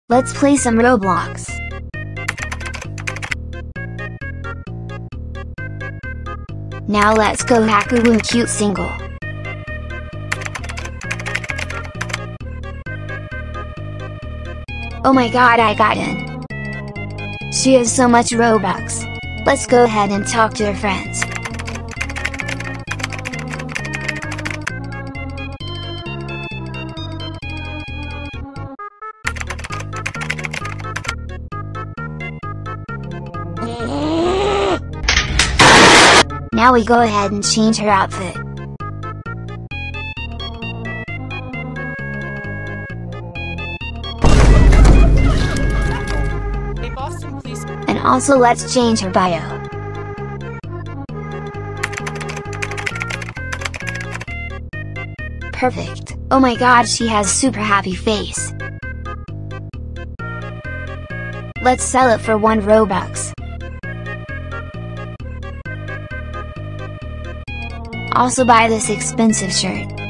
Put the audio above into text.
Let's play some Roblox. Now let's go hack Uwucutesingle. Oh my god, I got in. She has so much Robux. Let's go ahead and talk to her friends. Now we go ahead and change her outfit. Hey Boston, please. And also let's change her bio. Perfect. Oh my god, she has super happy face. Let's sell it for 1 Robux. Also buy this expensive shirt.